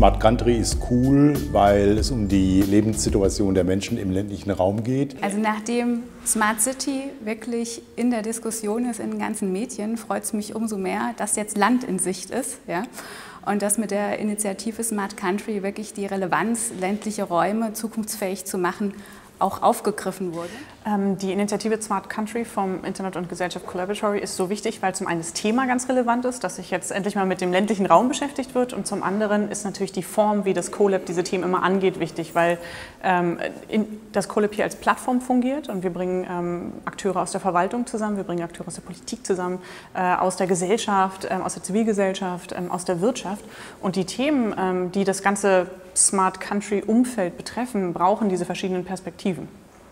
Smart Country ist cool, weil es um die Lebenssituation der Menschen im ländlichen Raum geht. Also nachdem Smart City wirklich in der Diskussion ist in den ganzen Medien, freut es mich umso mehr, dass jetzt Land in Sicht ist. Ja? Und dass mit der Initiative Smart Country wirklich die Relevanz, ländliche Räume zukunftsfähig zu machen, auch aufgegriffen wurde? Die Initiative Smart Country vom Internet und Gesellschaft Collaboratory ist so wichtig, weil zum einen das Thema ganz relevant ist, dass sich jetzt endlich mal mit dem ländlichen Raum beschäftigt wird, und zum anderen ist natürlich die Form, wie das CoLab diese Themen immer angeht, wichtig, weil das CoLab hier als Plattform fungiert und wir bringen Akteure aus der Verwaltung zusammen, wir bringen Akteure aus der Politik zusammen, aus der Gesellschaft, aus der Zivilgesellschaft, aus der Wirtschaft, und die Themen, die das ganze Smart Country Umfeld betreffen, brauchen diese verschiedenen Perspektiven.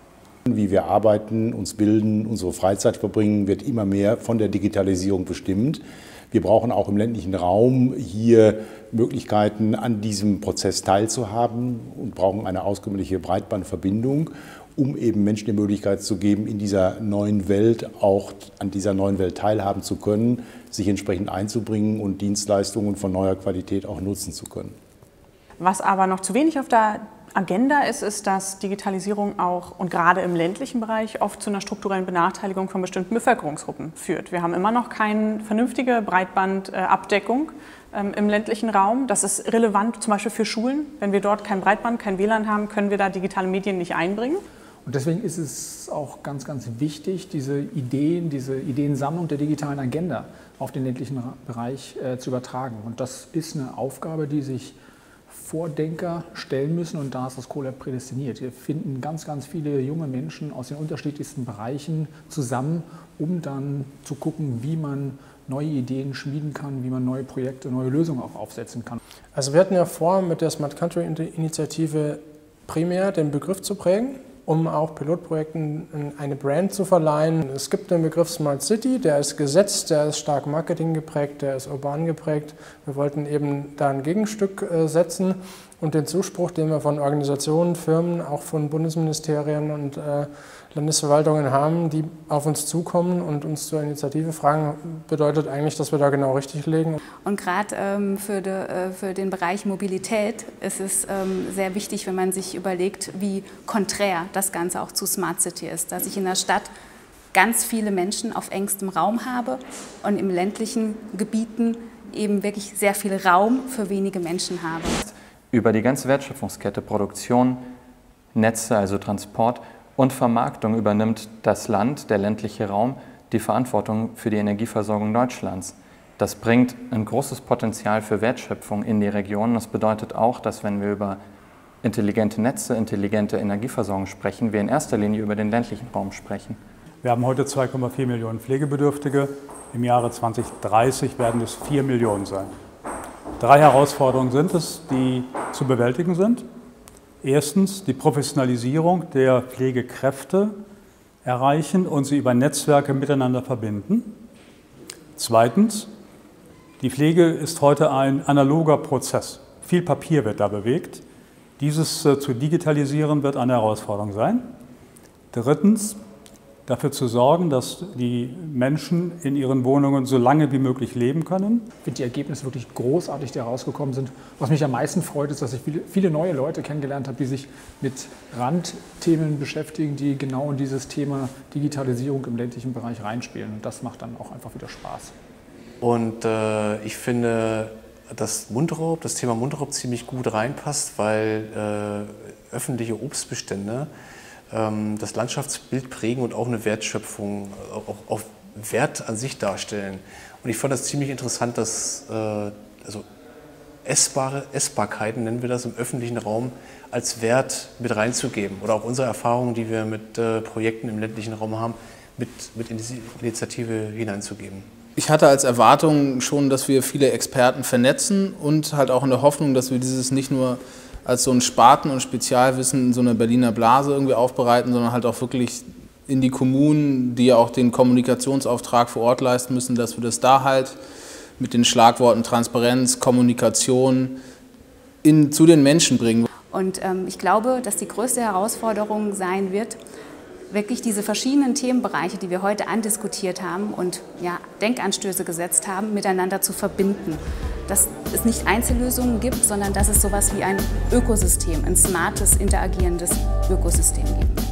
Wie wir arbeiten, uns bilden, unsere Freizeit verbringen, wird immer mehr von der Digitalisierung bestimmt. Wir brauchen auch im ländlichen Raum hier Möglichkeiten, an diesem Prozess teilzuhaben, und brauchen eine auskömmliche Breitbandverbindung, um eben Menschen die Möglichkeit zu geben, in dieser neuen Welt auch an dieser neuen Welt teilhaben zu können, sich entsprechend einzubringen und Dienstleistungen von neuer Qualität auch nutzen zu können. Was aber noch zu wenig auf der Agenda ist, ist, dass Digitalisierung auch und gerade im ländlichen Bereich oft zu einer strukturellen Benachteiligung von bestimmten Bevölkerungsgruppen führt. Wir haben immer noch keine vernünftige Breitbandabdeckung im ländlichen Raum. Das ist relevant zum Beispiel für Schulen. Wenn wir dort kein Breitband, kein WLAN haben, können wir da digitale Medien nicht einbringen. Und deswegen ist es auch ganz, ganz wichtig, diese Ideensammlung der digitalen Agenda auf den ländlichen Bereich zu übertragen. Und das ist eine Aufgabe, die sich Vordenker stellen müssen, und da ist das CoLab prädestiniert. Wir finden ganz, ganz viele junge Menschen aus den unterschiedlichsten Bereichen zusammen, um dann zu gucken, wie man neue Ideen schmieden kann, wie man neue Projekte, neue Lösungen auch aufsetzen kann. Also wir hatten ja vor, mit der Smart Country Initiative primär den Begriff zu prägen, um auch Pilotprojekten eine Brand zu verleihen. Es gibt den Begriff Smart City, der ist gesetzt, der ist stark Marketing geprägt, der ist urban geprägt. Wir wollten eben da ein Gegenstück setzen, und den Zuspruch, den wir von Organisationen, Firmen, auch von Bundesministerien und Landesverwaltungen haben, die auf uns zukommen und uns zur Initiative fragen, bedeutet eigentlich, dass wir da genau richtig liegen. Und gerade für den Bereich Mobilität ist es sehr wichtig, wenn man sich überlegt, wie konträr das Ganze auch zu Smart City ist. Dass ich in der Stadt ganz viele Menschen auf engstem Raum habe und in ländlichen Gebieten eben wirklich sehr viel Raum für wenige Menschen habe. Über die ganze Wertschöpfungskette, Produktion, Netze, also Transport und Vermarktung, übernimmt das Land, der ländliche Raum, die Verantwortung für die Energieversorgung Deutschlands. Das bringt ein großes Potenzial für Wertschöpfung in die Region. Das bedeutet auch, dass, wenn wir über intelligente Netze, intelligente Energieversorgung sprechen, wir in erster Linie über den ländlichen Raum sprechen. Wir haben heute 2,4 Millionen Pflegebedürftige. Im Jahre 2030 werden es 4 Millionen sein. 3 Herausforderungen sind es, die zu bewältigen sind. Erstens die Professionalisierung der Pflegekräfte erreichen und sie über Netzwerke miteinander verbinden. Zweitens, die Pflege ist heute ein analoger Prozess. Viel Papier wird da bewegt. Dieses zu digitalisieren wird eine Herausforderung sein. Drittens, dafür zu sorgen, dass die Menschen in ihren Wohnungen so lange wie möglich leben können. Ich finde die Ergebnisse wirklich großartig, die herausgekommen sind. Was mich am meisten freut, ist, dass ich viele neue Leute kennengelernt habe, die sich mit Randthemen beschäftigen, die genau in dieses Thema Digitalisierung im ländlichen Bereich reinspielen. Und das macht dann auch einfach wieder Spaß. Und ich finde, dass das Thema Mundraub ziemlich gut reinpasst, weil öffentliche Obstbestände das Landschaftsbild prägen und auch eine Wertschöpfung, auch Wert an sich darstellen. Und ich fand das ziemlich interessant, dass also Essbarkeiten, nennen wir das, im öffentlichen Raum als Wert mit reinzugeben. Oder auch unsere Erfahrungen, die wir mit Projekten im ländlichen Raum haben, mit in diese Initiative hineinzugeben. Ich hatte als Erwartung schon, dass wir viele Experten vernetzen, und halt auch in der Hoffnung, dass wir dieses nicht nur als so ein Sparten- und Spezialwissen in so einer Berliner Blase irgendwie aufbereiten, sondern halt auch wirklich in die Kommunen, die ja auch den Kommunikationsauftrag vor Ort leisten müssen, dass wir das da halt mit den Schlagworten Transparenz, Kommunikation zu den Menschen bringen. Und ich glaube, dass die größte Herausforderung sein wird, wirklich diese verschiedenen Themenbereiche, die wir heute andiskutiert haben und ja, Denkanstöße gesetzt haben, miteinander zu verbinden. dass es nicht Einzellösungen gibt, sondern dass es sowas wie ein Ökosystem, ein smartes, interagierendes Ökosystem gibt.